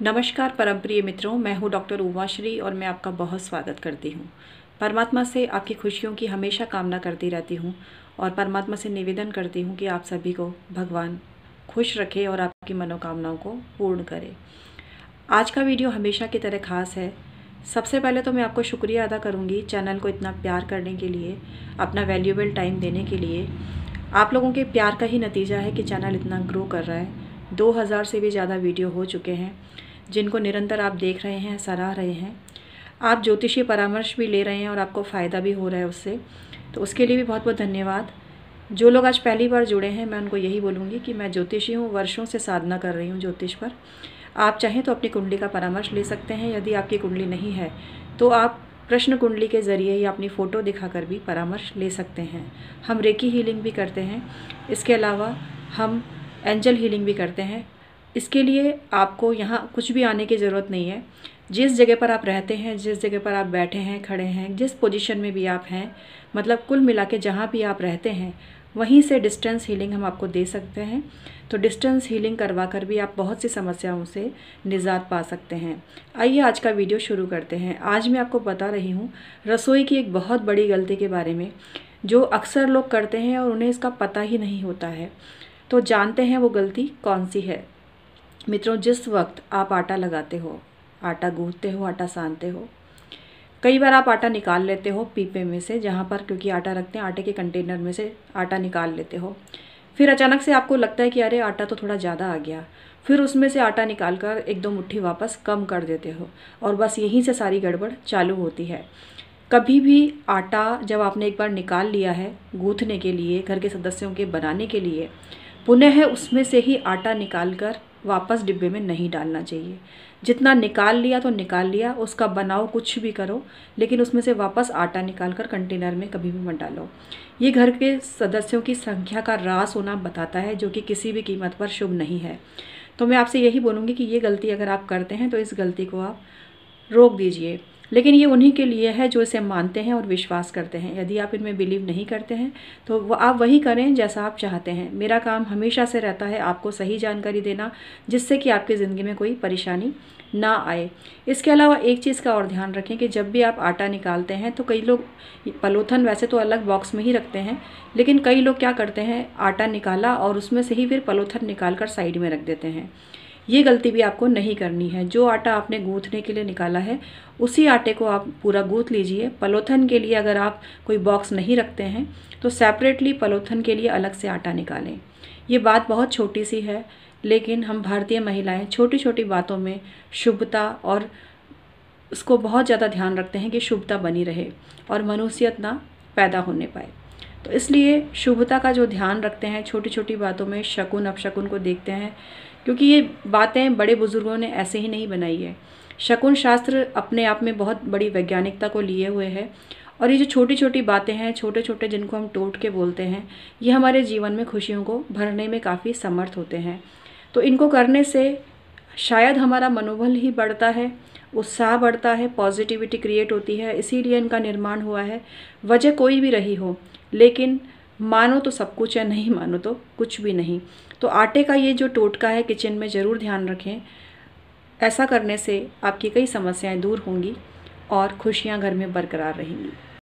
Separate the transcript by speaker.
Speaker 1: नमस्कार परम प्रिय मित्रों, मैं हूँ डॉक्टर उमाश्री और मैं आपका बहुत स्वागत करती हूँ। परमात्मा से आपकी खुशियों की हमेशा कामना करती रहती हूँ और परमात्मा से निवेदन करती हूँ कि आप सभी को भगवान खुश रखे और आपकी मनोकामनाओं को पूर्ण करे। आज का वीडियो हमेशा की तरह खास है। सबसे पहले तो मैं आपको शुक्रिया अदा करूँगी चैनल को इतना प्यार करने के लिए, अपना वैल्यूएबल टाइम देने के लिए। आप लोगों के प्यार का ही नतीजा है कि चैनल इतना ग्रो कर रहा है। 2000 से भी ज़्यादा वीडियो हो चुके हैं जिनको निरंतर आप देख रहे हैं, सराह रहे हैं। आप ज्योतिषीय परामर्श भी ले रहे हैं और आपको फ़ायदा भी हो रहा है उससे, तो उसके लिए भी बहुत बहुत धन्यवाद। जो लोग आज पहली बार जुड़े हैं, मैं उनको यही बोलूँगी कि मैं ज्योतिषी हूँ, वर्षों से साधना कर रही हूँ ज्योतिष पर। आप चाहें तो अपनी कुंडली का परामर्श ले सकते हैं। यदि आपकी कुंडली नहीं है तो आप प्रश्न कुंडली के ज़रिए या अपनी फ़ोटो दिखाकर भी परामर्श ले सकते हैं। हम रेकी हीलिंग भी करते हैं। इसके अलावा हम एंजल हीलिंग भी करते हैं। इसके लिए आपको यहाँ कुछ भी आने की ज़रूरत नहीं है। जिस जगह पर आप रहते हैं, जिस जगह पर आप बैठे हैं, खड़े हैं, जिस पोजीशन में भी आप हैं, मतलब कुल मिला के जहाँ भी आप रहते हैं वहीं से डिस्टेंस हीलिंग हम आपको दे सकते हैं। तो डिस्टेंस हीलिंग करवा कर भी आप बहुत सी समस्याओं से निजात पा सकते हैं। आइए आज का वीडियो शुरू करते हैं। आज मैं आपको बता रही हूँ रसोई की एक बहुत बड़ी गलती के बारे में जो अक्सर लोग करते हैं और उन्हें इसका पता ही नहीं होता है। तो जानते हैं वो गलती कौन सी है। मित्रों, जिस वक्त आप आटा लगाते हो, आटा गूंथते हो, आटा सानते हो, कई बार आप आटा निकाल लेते हो पीपे में से, जहाँ पर क्योंकि आटा रखते हैं, आटे के कंटेनर में से आटा निकाल लेते हो। फिर अचानक से आपको लगता है कि अरे आटा तो थोड़ा ज़्यादा आ गया। फिर उसमें से आटा निकाल कर एक दो मुट्ठी वापस कम कर देते हो और बस यहीं से सारी गड़बड़ चालू होती है। कभी भी आटा जब आपने एक बार निकाल लिया है गूँथने के लिए, घर के सदस्यों के बनाने के लिए, पुनः उसमें से ही आटा निकाल कर वापस डिब्बे में नहीं डालना चाहिए। जितना निकाल लिया तो निकाल लिया, उसका बनाओ कुछ भी करो, लेकिन उसमें से वापस आटा निकाल कर कंटेनर में कभी भी मत डालो। ये घर के सदस्यों की संख्या का ह्रास होना बताता है, जो कि किसी भी कीमत पर शुभ नहीं है। तो मैं आपसे यही बोलूँगी कि ये गलती अगर आप करते हैं तो इस गलती को आप रोक दीजिए। लेकिन ये उन्हीं के लिए है जो इसे मानते हैं और विश्वास करते हैं। यदि आप इनमें बिलीव नहीं करते हैं तो आप वही करें जैसा आप चाहते हैं। मेरा काम हमेशा से रहता है आपको सही जानकारी देना, जिससे कि आपकी ज़िंदगी में कोई परेशानी ना आए। इसके अलावा एक चीज़ का और ध्यान रखें कि जब भी आप आटा निकालते हैं तो कई लोग पलोथन वैसे तो अलग बॉक्स में ही रखते हैं, लेकिन कई लोग क्या करते हैं, आटा निकाला और उसमें से ही फिर पलोथन निकाल कर साइड में रख देते हैं। ये गलती भी आपको नहीं करनी है। जो आटा आपने गूँथने के लिए निकाला है उसी आटे को आप पूरा गूँथ लीजिए। पलोथन के लिए अगर आप कोई बॉक्स नहीं रखते हैं तो सेपरेटली पलोथन के लिए अलग से आटा निकालें। ये बात बहुत छोटी सी है, लेकिन हम भारतीय महिलाएं छोटी छोटी बातों में शुभता और उसको बहुत ज़्यादा ध्यान रखते हैं कि शुभता बनी रहे और मनुष्यत ना पैदा होने पाए। तो इसलिए शुभता का जो ध्यान रखते हैं, छोटी छोटी बातों में शकुन अपशकुन को देखते हैं, क्योंकि ये बातें बड़े बुजुर्गों ने ऐसे ही नहीं बनाई है। शकुन शास्त्र अपने आप में बहुत बड़ी वैज्ञानिकता को लिए हुए है और ये जो छोटी छोटी बातें हैं, छोटे छोटे जिनको हम टोट के बोलते हैं, ये हमारे जीवन में खुशियों को भरने में काफ़ी समर्थ होते हैं। तो इनको करने से शायद हमारा मनोबल ही बढ़ता है, उत्साह बढ़ता है, पॉजिटिविटी क्रिएट होती है। इसीलिए इनका निर्माण हुआ है। वजह कोई भी रही हो, लेकिन मानो तो सब कुछ है, नहीं मानो तो कुछ भी नहीं। तो आटे का ये जो टोटका है किचन में ज़रूर ध्यान रखें। ऐसा करने से आपकी कई समस्याएं दूर होंगी और खुशियां घर में बरकरार रहेंगी।